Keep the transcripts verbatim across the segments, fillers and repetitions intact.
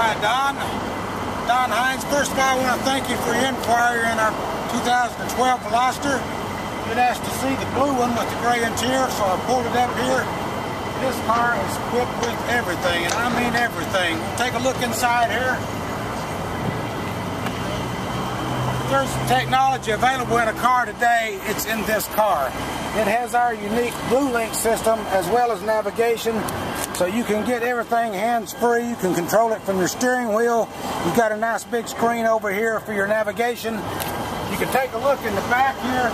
Hi, Don. Don Hines. First of all, I want to thank you for your inquiry in our two thousand twelve Veloster. You'd asked to see the blue one with the gray interior, so I pulled it up here. This car is equipped with everything, and I mean everything. Take a look inside here. There's technology available in a car today, it's in this car. It has our unique BlueLink system as well as navigation, so you can get everything hands-free. You can control it from your steering wheel. You've got a nice big screen over here for your navigation. You can take a look in the back here.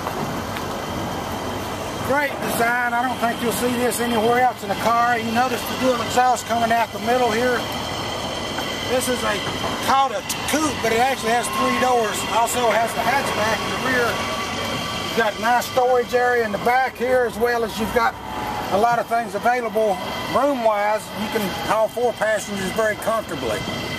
Great design. I don't think you'll see this anywhere else in the car. You notice the dual exhaust coming out the middle here. This is a called a coupe, but it actually has three doors. Also has the hatchback in the rear. You've got a nice storage area in the back here, as well as you've got a lot of things available room-wise. You can haul four passengers very comfortably.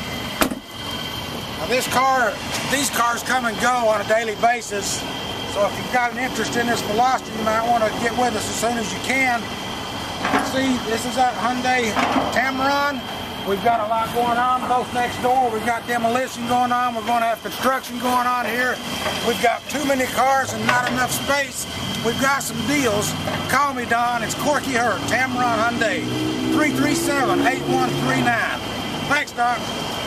Now this car, these cars come and go on a daily basis. So if you've got an interest in this Veloster, you might want to get with us as soon as you can. You can see this is that Hyundai Tamron. We've got a lot going on both next door. We've got demolition going on. We're going to have construction going on here. We've got too many cars and not enough space. We've got some deals. Call me, Don. It's Corky Hurt, Tamron Hyundai, three three seven, eight one three nine. Thanks, Don.